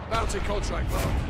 Bounty contract marked.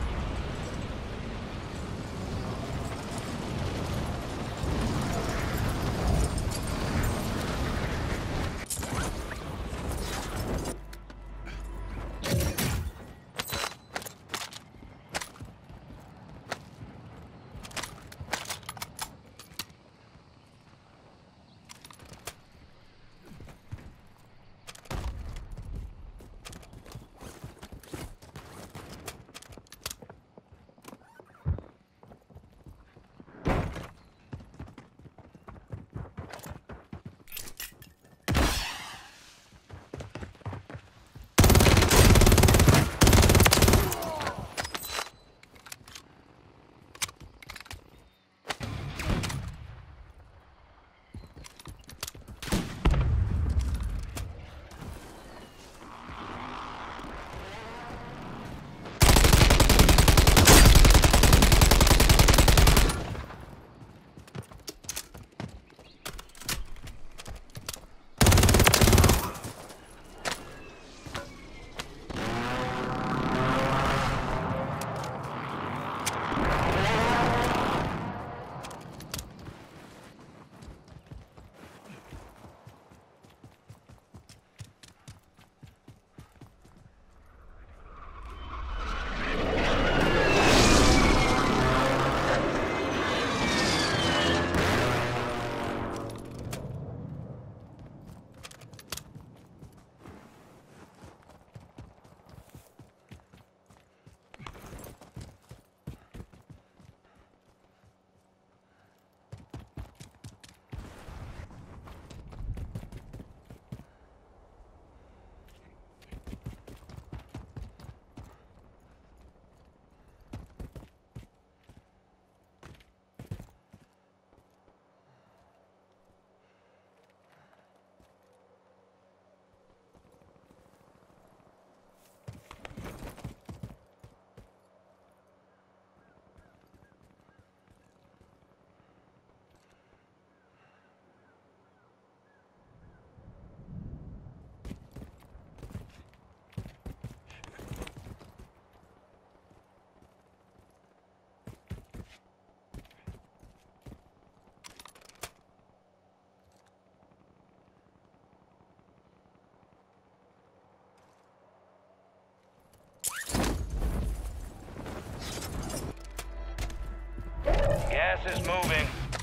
Gas is moving.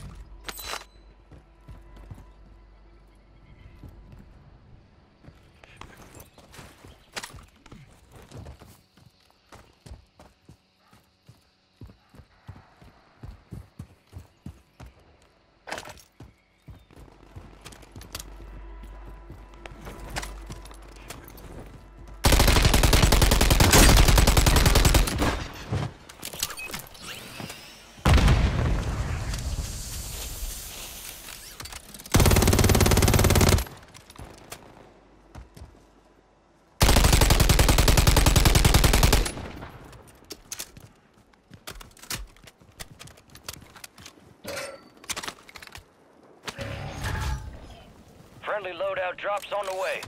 Friendly loadout drops on the way.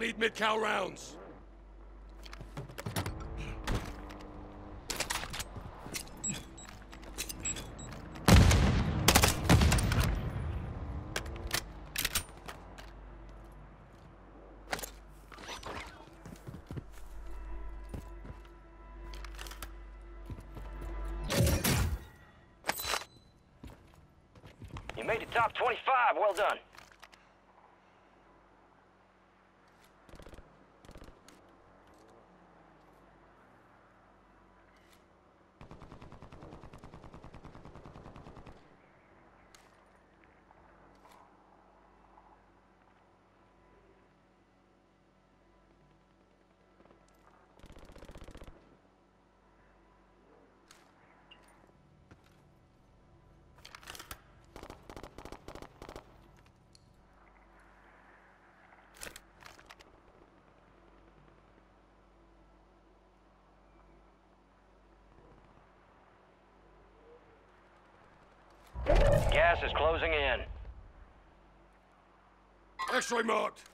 need mid-cal rounds. You made it top 25. Well done. Gas is closing in. X-ray marked.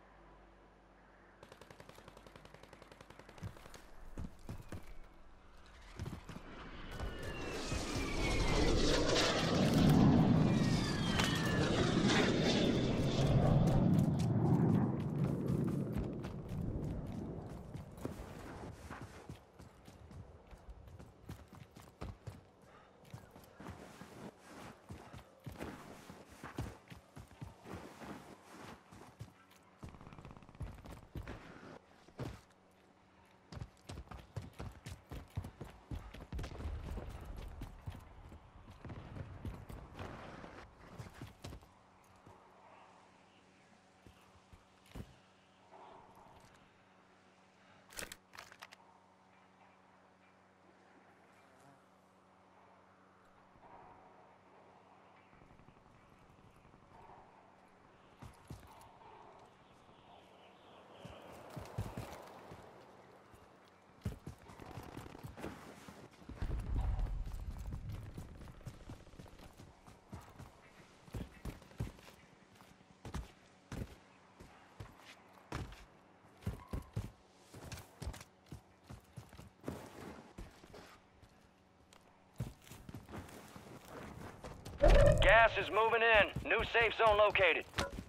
Gas is moving in. New safe zone located.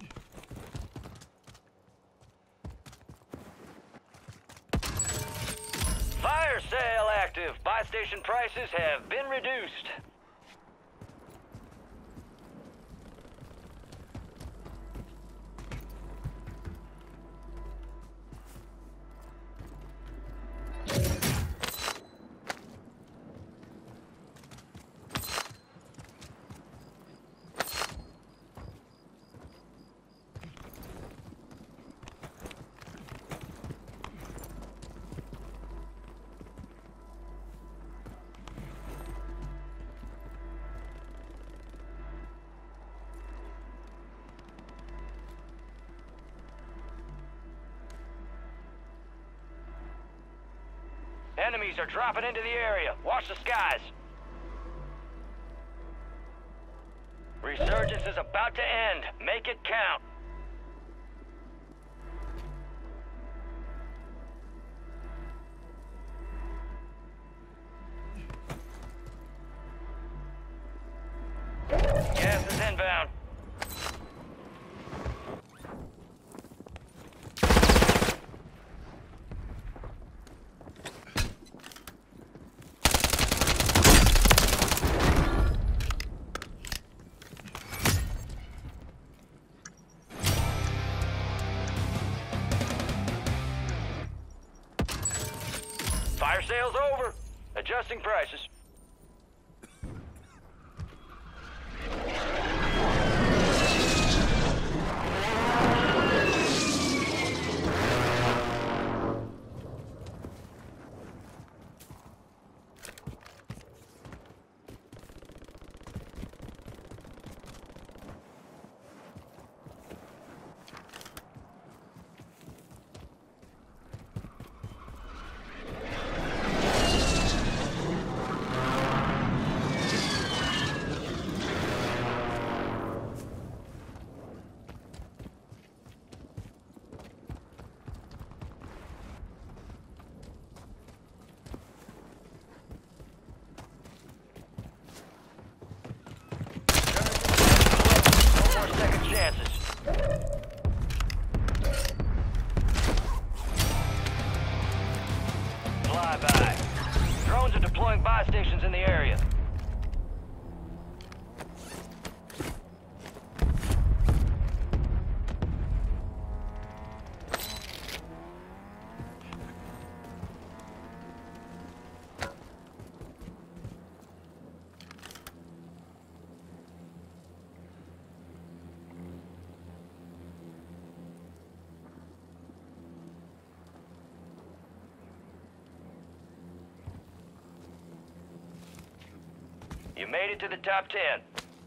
Fire sale active. Buy station prices have been reduced. Enemies are dropping into the area. Watch the skies. Resurgence is about to end. Make it count. Gas is inbound. Fire sale's over. Adjusting prices. You made it to the top 10.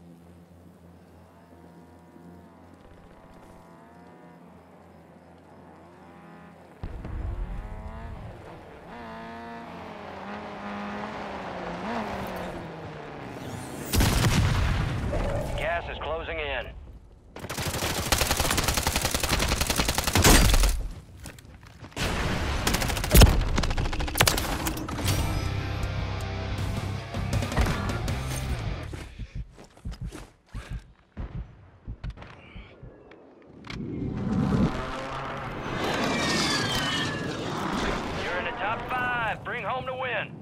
Gas is closing in. You're in the top 5. Bring home the win.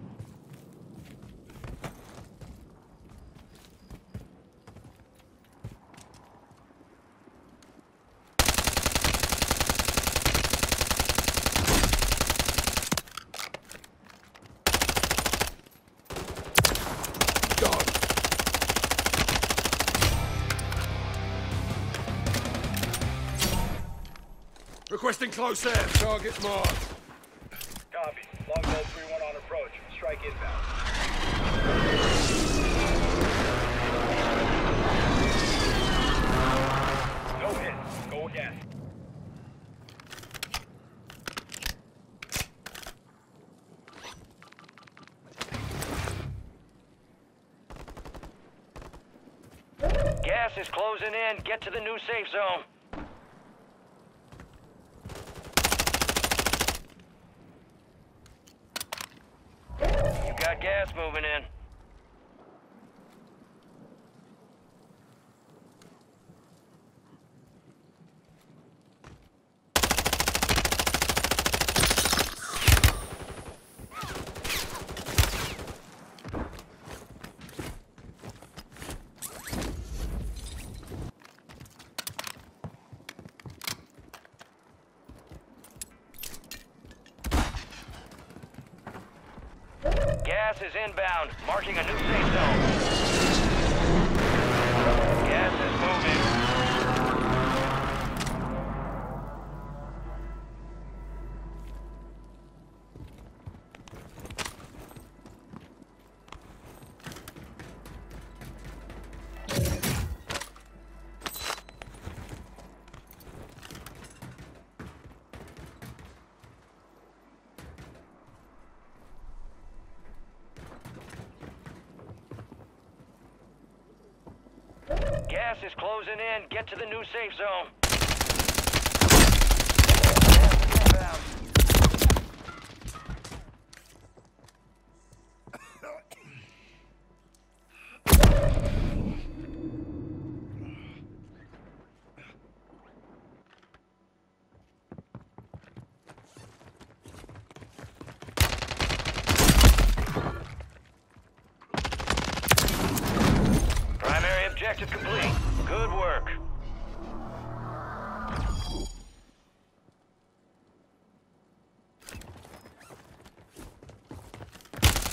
Done. Requesting close air. Target marked. Copy. Longbow 3-1 on approach. Strike inbound. No hit. Go again. Gas is closing in. Get to the new safe zone. You got gas moving in. Gas is inbound, marking a new safe zone. Gas is moving. Gas is closing in. Get to the new safe zone. Gas is inbound. Primary objective complete. Good work.